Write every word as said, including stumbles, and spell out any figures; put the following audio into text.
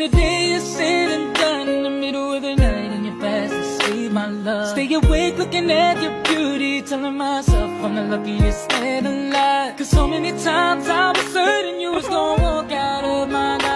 the day is said and done, in the middle of the night and you're fast asleep, my love. Stay awake looking at your beauty, telling myself I'm the luckiest man alive. Cause so many times I was certain you was gonna walk out of my life.